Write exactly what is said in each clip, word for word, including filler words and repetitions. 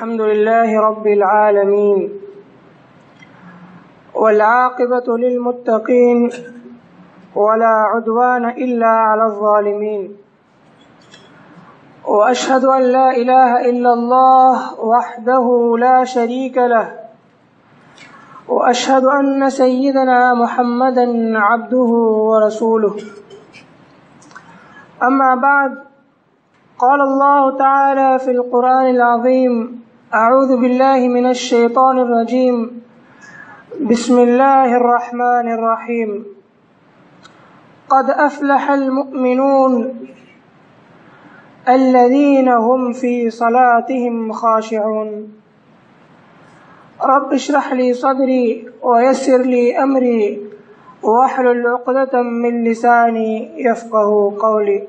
الحمد لله رب العالمين والعاقبة للمتقين ولا عدوان إلا على الظالمين وأشهد أن لا إله إلا الله وحده لا شريك له وأشهد أن سيدنا محمدا عبده ورسوله أما بعد قال الله تعالى في القرآن العظيم أعوذ بالله من الشيطان الرجيم بسم الله الرحمن الرحيم قد أفلح المؤمنون الذين هم في صلاتهم خاشعون رب اشرح لي صدري ويسر لي أمري واحلل عقدة من لساني يفقه قولي.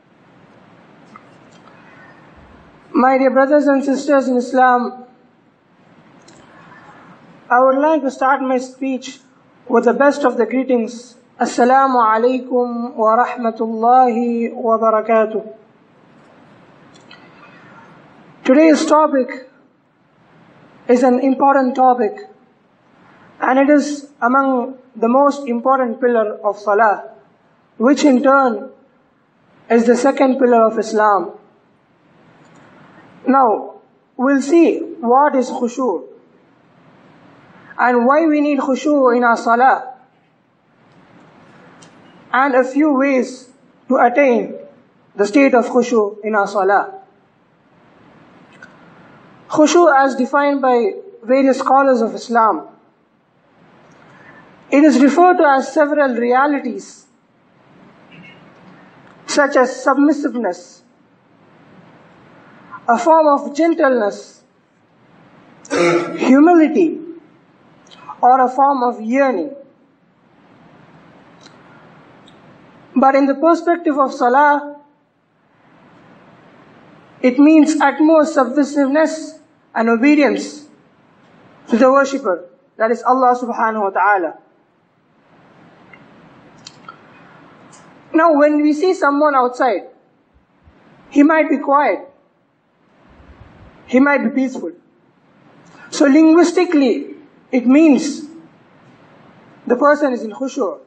My dear brothers and sisters in Islam, I would like to start my speech with the best of the greetings. Assalamu alaikum wa rahmatullahi wa barakatuh. Today's topic is an important topic, and it is among the most important pillar of Salah, which in turn is the second pillar of Islam. Now, we'll see what is Khushu and why we need Khushu in our Salah, and a few ways to attain the state of Khushu in our Salah. Khushu, as defined by various scholars of Islam, it is referred to as several realities such as submissiveness, a form of gentleness, humility, or a form of yearning. But in the perspective of Salah, it means utmost submissiveness and obedience to the worshipper, that is Allah subhanahu wa ta'ala. Now, when we see someone outside, he might be quiet, he might be peaceful. So linguistically, it means the person is in khushu'.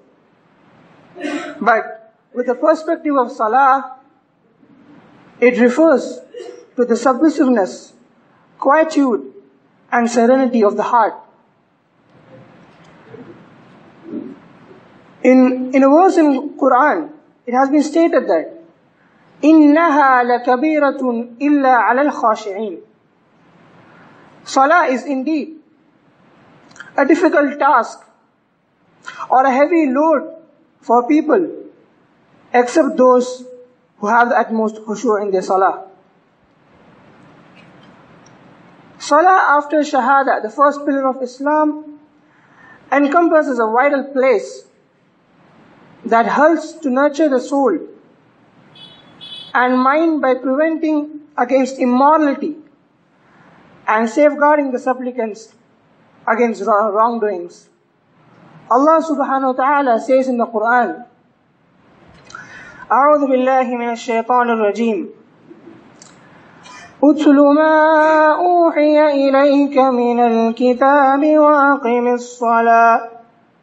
But with the perspective of Salah, it refers to the submissiveness, quietude, and serenity of the heart. In, in a verse in Quran, it has been stated that إِنَّهَا لَكَبِيرَةٌ إِلَّا عَلَى الْخَاشِعِينَ. Salah is indeed a difficult task or a heavy load for people except those who have the utmost khushu' in their salah. Salah after Shahada, the first pillar of Islam, encompasses a vital place that helps to nurture the soul and mind by preventing against immorality and safeguarding the supplicants against wrongdoings. Allah subhanahu wa ta'ala says in the Quran, أعوذ بالله من الشيطان الرجيم أتل ما أوحي إليك من الكتاب وأقم الصلاة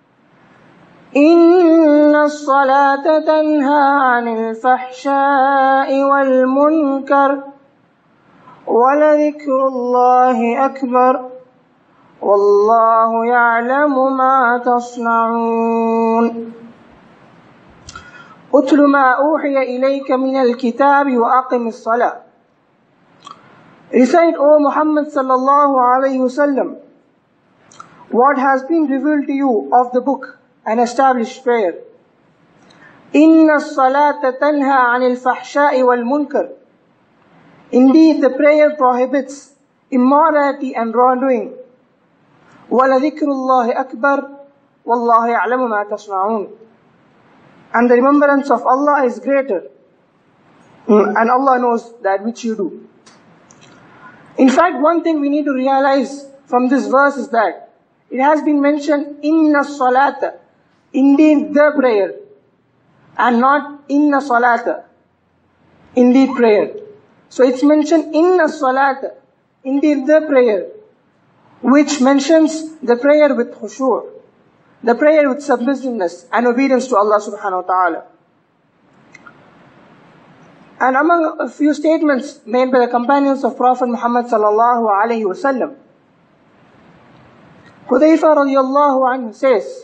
إن الصلاة تنهى عن الفحشاء والمنكر ولذكر الله أكبر والله يعلم ما تصنعون. أتل ما أوحي إليك من الكتاب وأقم الصلاة. Recite, O Muhammad sallallahu alayhi wasallam, what has been revealed to you of the book and establish prayer. إِنَّ الصَّلَاةَ تَنْهَى عَنِ الْفَحْشَاءِ وَالْمُنْكَرِ. Indeed, the prayer prohibits immorality and wrongdoing. وَلَذِكْرُ اللَّهِ أَكْبَرُ وَاللَّهُ يَعْلَمُ مَا تَصْنَعُونَ. And the remembrance of Allah is greater, and Allah knows that which you do. In fact, one thing we need to realize from this verse is that it has been mentioned inna salata, indeed the prayer, and not inna salata, indeed prayer. So it's mentioned inna salata, indeed the prayer which mentions the prayer with khushu', the prayer with submissiveness and obedience to Allah subhanahu wa ta'ala. And among a few statements made by the companions of Prophet Muhammad sallallahu alayhi wa sallam, Hudayfa radiallahu anhu says,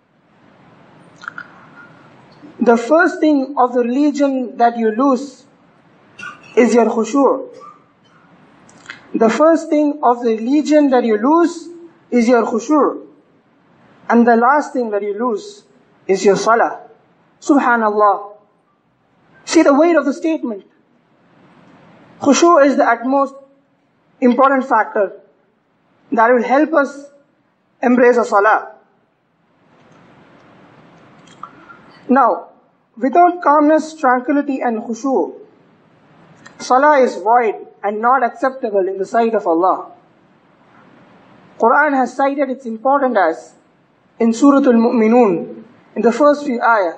the first thing of the religion that you lose is your khushu'. The first thing of the religion that you lose is your khushu'. And the last thing that you lose is your salah. Subhanallah. See the weight of the statement. Khushu' is the utmost important factor that will help us embrace a salah. Now, without calmness, tranquility and khushu', salah is void and not acceptable in the sight of Allah. Quran has cited its importance as in Surah Al-Mu'minun, in the first few ayah,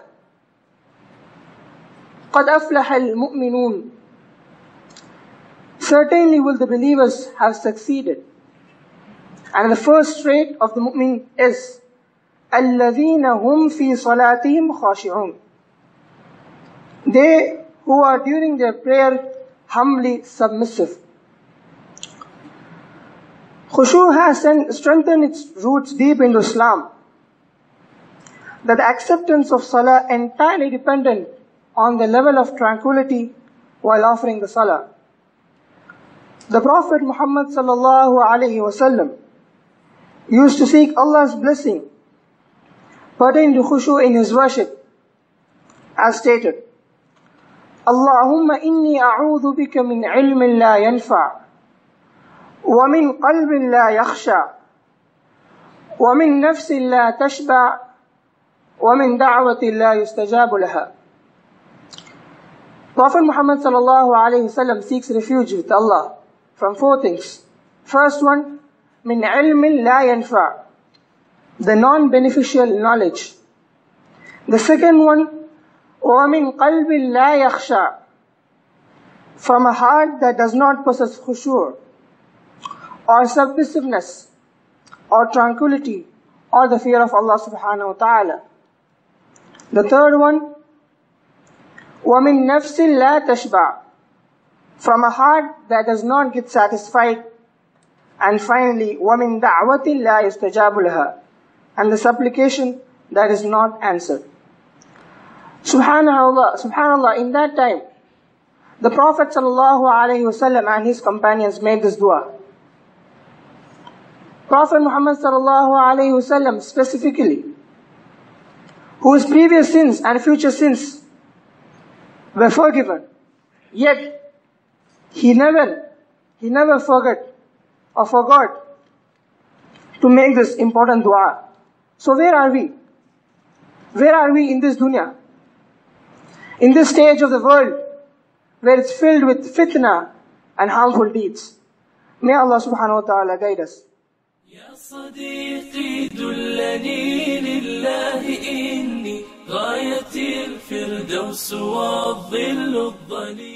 قَدْ أَفْلَحَ الْمُؤْمِنُونَ. Certainly will the believers have succeeded. And the first trait of the mu'min is الَّذِينَ هُمْ فِي صَلَاتِهِمْ خَاشِعُونَ. They who are during their prayer humbly submissive. Khushu' has strengthened its roots deep into Islam, that the acceptance of salah entirely dependent on the level of tranquility while offering the salah. The Prophet Muhammad sallallahu alayhi wa sallam used to seek Allah's blessing pertaining to khushu' in his worship, as stated, Allahumma inni a'udhu bika min ilmin la yanfa' wa min qalbin la yakhsha wa min nafsin la tashba' wa min da'watin la yustajabu laha. Prophet Muhammad sallallahu alayhi wa sallam seeks refuge with Allah from four things. First one, min ilmin la yanfa', the non-beneficial knowledge. The second one, وَمِنْ قَلْبٍ لَا يَخْشَى, from a heart that does not possess khushu' or submissiveness or tranquility or the fear of Allah subhanahu wa ta'ala. The third one, وَمِنْ نَفْسٍ لَا تَشْبَعْ, from a heart that does not get satisfied. And finally, وَمِنْ دَعْوَةٍ لَا يُسْتَجَابُ لَهَا, and the supplication that is not answered. Subhanallah, Subhanallah, in that time, the Prophet sallallahu alaihi wasallam and his companions made this dua. Prophet Muhammad sallallahu alaihi wasallam specifically, whose previous sins and future sins were forgiven, yet he never, he never forgot or forgot to make this important dua. So where are we? Where are we in this dunya? In this stage of the world where it's filled with fitna and harmful deeds. May Allah subhanahu wa ta'ala guide us. يا صديقي دلني لله إني غايتي الفردوس والظل الظليل.